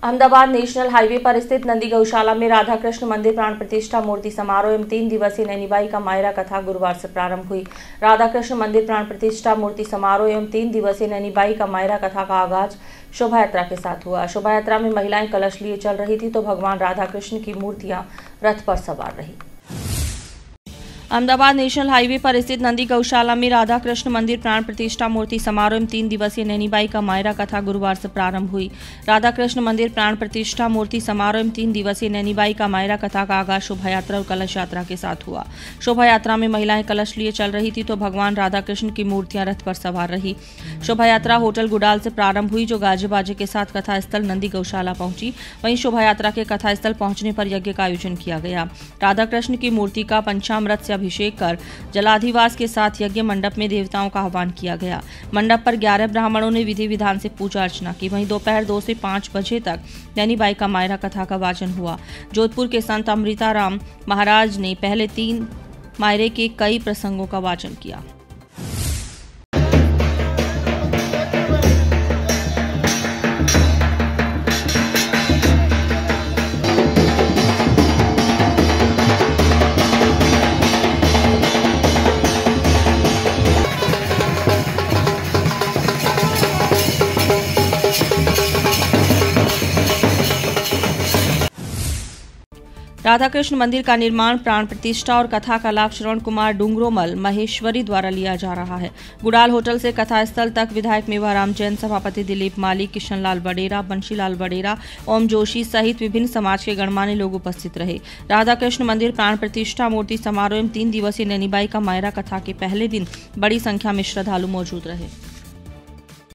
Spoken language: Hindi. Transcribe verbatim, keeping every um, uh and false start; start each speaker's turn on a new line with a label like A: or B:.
A: अहमदाबाद नेशनल हाईवे पर स्थित नंदी गौशाला में राधा कृष्ण मंदिर प्राण प्रतिष्ठा मूर्ति समारोह एवं तीन दिवसीय नैनीबाई का मायरा कथा गुरुवार से प्रारंभ हुई। राधा कृष्ण मंदिर प्राण प्रतिष्ठा मूर्ति समारोह एवं तीन दिवसीय नैनीबाई का मायरा कथा का आगाज शोभा यात्रा के साथ हुआ। शोभा यात्रा में महिलाएं कलश लिए चल रही थी तो भगवान राधा कृष्ण की मूर्तियां रथ पर सवार रही। अहमदाबाद नेशनल हाईवे पर स्थित नंदी गौशाला में राधा कृष्ण मंदिर प्राण प्रतिष्ठा मूर्ति समारोह में तीन दिवसीय नैनीबाई का मायरा कथा गुरुवार से प्रारंभ हुई। राधा कृष्ण मंदिर प्राण प्रतिष्ठा मूर्ति समारोह में तीन दिवसीय नैनीबाई का मायरा कथा का आगाज शोभा यात्रा और कलश यात्रा के साथ हुआ। शोभा यात्रा में महिलाएं कलश लिए चल रही थी तो भगवान राधा कृष्ण की मूर्तियां रथ पर सवार रही। शोभा यात्रा होटल गुडाल से प्रारंभ हुई जो गाजे बाजे के साथ कथा स्थल नंदी गौशाला पहुंची। वहीं शोभा यात्रा के कथा स्थल पहुंचने पर यज्ञ का आयोजन किया गया। राधा कृष्ण की मूर्ति का पंचामृत से अभिषेक कर जलाधिवास के साथ यज्ञ मंडप में देवताओं का आह्वान किया गया। मंडप पर ग्यारह ब्राह्मणों ने विधि विधान से पूजा अर्चना की। वहीं दोपहर दो से पाँच बजे तक नैनीबाई का मायरा कथा का वाचन हुआ। जोधपुर के संत अमृताराम महाराज ने पहले तीन मायरे के कई प्रसंगों का वाचन किया। राधा कृष्ण मंदिर का निर्माण, प्राण प्रतिष्ठा और कथा का लाभ श्रवण कुमार डूंगरोमल महेश्वरी द्वारा लिया जा रहा है। गुडाल होटल से कथा स्थल तक विधायक मेवाराम जैन, सभापति दिलीप माली, किशन लाल बडेरा, बंशीलाल बडेरा, ओम जोशी सहित विभिन्न समाज के गणमान्य लोग उपस्थित रहे। राधा कृष्ण मंदिर प्राण प्रतिष्ठा मूर्ति समारोह में तीन दिवसीय नैनीबाई का मायरा कथा के पहले दिन बड़ी संख्या में श्रद्धालु मौजूद रहे।